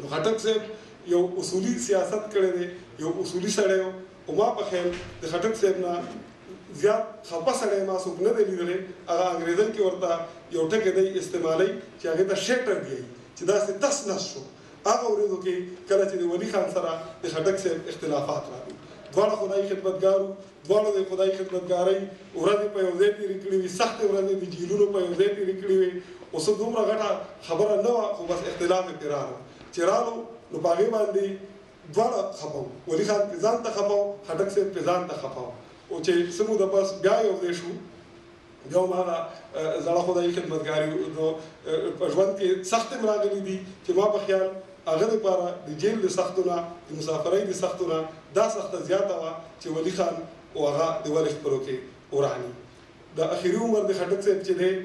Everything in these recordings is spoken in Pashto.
نو خټک صاحب یو اصولي سیاست کړی دی یو اصولي سړی و او ما په خیال د خټک صاحب نه زیات خپه سړی ما څوک نه دی لیدلی هغه انګریزۍ کې ورته یو ټکی دی استعمالوي چې هغې ته شیټر دی چې داسې تس نس شو هغه ورځو کې کله چې د ولي خان سره د خټک صاحب اختلافات راغلي دواړه خدای خدمتګارو دواړو د خدای خدمتګارۍ ورځې په یو ځای تېرې کړې وي سختې ورځې د جیلونو په یو ځای تېرې کړې وي اوس دومره غټه خبره نه وه خو بس اختلاف یې پرې راغلو چې راغلو نو په هغې باندې دواړه خفه وو ولي خان پرې ځان ته خفه وو خټک صاحب پرې ځان ته خفه وو او چې څه موده پس بیا یو ځای شو بیا هم هغه زړه خدای خدمتګاري په ژوند کې سختې م راغلي دي چې ما په خیال هغه دپاره د جیل د سختو نه د مسافرۍ د سختو نه دا سخته زیاته وه چې ولي خان او هغه د ولې خپلو کې وراني د اخري عمر د خټک صاحب چې دی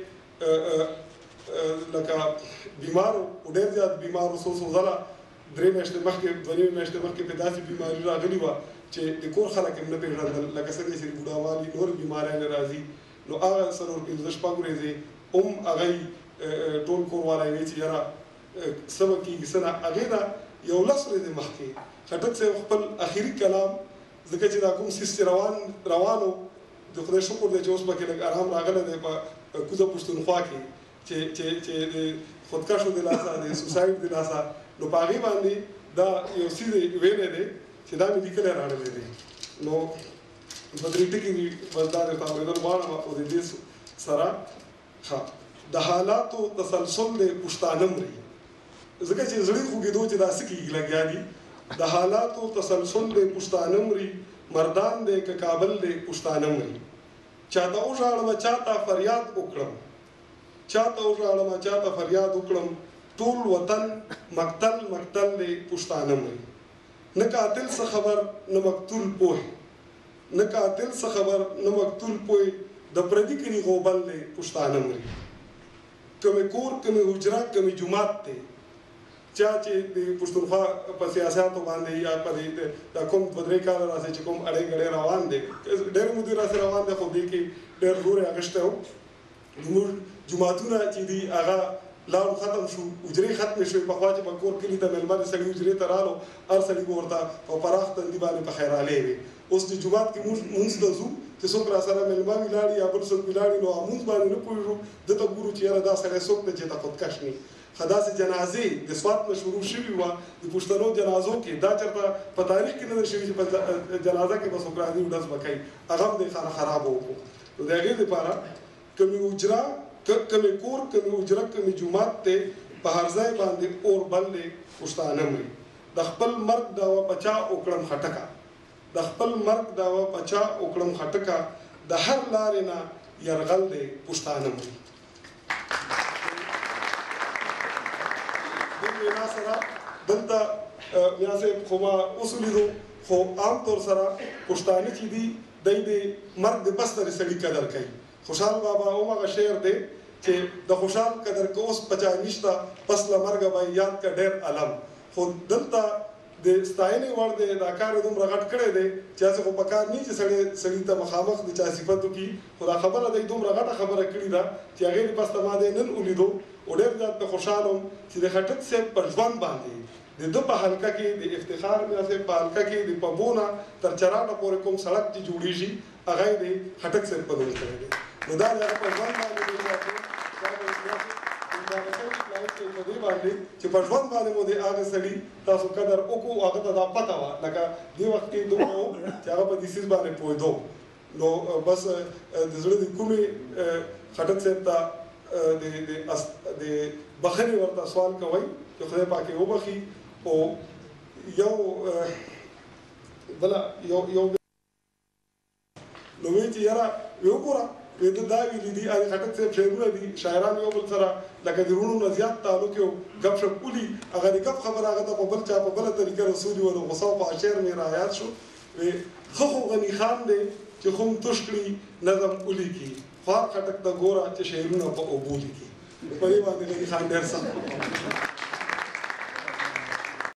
لکه بیمار او ډېر زیات بیمار څو ځله 3 میاشتې مخکې 2 میاشتې مخکې پې داسې بیماري راغلې وه چې د کور خلک یې نه پېژندل لکه څنګه چې بوډاوالي نور بیماریانې راځي نو هغه 4-5 ورځې هم هغه ټول کور والی وی چې یاره څه به کېږي څه نه هغې نه 11 ورځې مخکې خټک صاحب خپل اخري کلام ځکه چې دا کوم سیس چې روان و د خدای شکر دی چې اوس پکې لږ ارام راغلی دی په کوزه پښتونخوا کې چې د خودکشو د لاسه د سوسایډ د لاسه نو په هغې باندې دا یو څیز ویلی دی چې دا مې لیکلی راغلی دی نو په درې ټکي بس دا درته اورېدل غواړم او د دې سره ښه د حالاتو تسلسل دی پښتانه مري ځکه چې زړه خوږېدو چې دا څه کېږي لګیا دي د حالاتو تسلسل دی پښتانه مري مردان دی که کابل دی پښتانه مري چاته وژاړمه چاته فریاد وکړم چاته وژاړمه چاته فریاد وکړم ټول وطن مقتل مقتل دی پښتانه مري نه قاتل څه خبر نه مقتول پوه نه قاتل څه خبر نه مقتول پوه د پردي کلي غوبل دی پښتانه مري کمې کور کمې حجره کمې جومات دی چا چې د پښتونخوا په سیاستو باندې یا په دا کوم 2-3 کاله راسې چې کوم اړې ګړې روان دی ډېر مودې راسې روان دی خو دې کې ډېر زور یې اخیستی و زموږ جوماتونه چې دي هغه لاړو ختم شو حجرې ختمې شوې پخوا چې په کور کلي ته مېلمه د سړي حجرې ته رالو هر سړي به ورته په پراخ تندي باندې په خیرالې وې اوس چې جومات کې مونځ ته ځو چې څوک را سره مېلمه ولاړي یا بل څوک ولاړي نو مونځ باندې نه پوهېږو دته ګورو چې یاره دا سړی څوک دی چې ته خودکش نه داسې جنازې د سوات نه شروع شوي وه د پښتنو جنازو کې دا چېرته په تاریخ کې نه ده شوي چې په جنازه کې به څوک راځي ډز به کوي هغه هم دې خانه خرابه وکړو نو د هغې دپاره کمې حجره کمې کور کمې حجره کمې جومات دی په هر ځای باندې اور بل دی پښتانه مري د خپل مرګ دعوه په چا وکړم خټکه د خپل مرګ دعوه په چا وکړم خټکه د هر لارې نه یرغل دی پښتانه مري مینا سره دلته میا صاحب خو ما اوس ولیدو خو عام طور سره پښتانه چې دي دی د مرګ د پس ترې سړي قدر کوي خوشحال بابا هم هغه شعر دی چې د خوشحال قدر که اوس پچا نشته پس له مرګه به یاد که ډېر علم خو دلته د ستاینې وړ دی دا کار یې دومره غټ کړی دی چې هسې خو په کار نه چې سړي ته مخامخ د چا صفت وکړي خو دا خبره دی دومره غټه خبره کړې ده چې هغې د پس ته ما دی نن ولیدو او ډېر زیات پې خوشحال وم چې د خټک صاحب پر ژوند باندې د ده په حلقه کې د افتخار میا صاحب په حلقه کې د پبو نه تر چراټه پورې کوم سړک چې جوړېږي هغه یې د خټک صاحب په نوم کړی دی نو دا د هغه په ژوند باندې په دې باندې چې په ژوند باندې مو د هغه سړي تاسو قدر وکړو هغه ته دا پته وه لکه دې وخت کې دومره و چې هغه په دې څیز باندې پوهېدو نو بس د زړه د کومې خټک صاحب ته د بخښنې ورته سوال کوئ چې خدای پاک یې وبخي او یو بله یو نو وایي چې یاره وګوره ویده دا ویلي دي خټک صاحب شعرونه دي شاعران یو بل سره لکه د وروڼو نه زیات تعلق یو ګپ شپ ولي هغه د ګپ خبره هغه ته په بل چا په بله طریقه رسولي وه نو غوسه په شعر مې رایاد شو ښه خو غني خان دی چې خم تش کړي نظم ولیکي خوار خټک ته ګوره چې شعرونه په اوبو لیکي په دې باندې غني خان ډېر سخت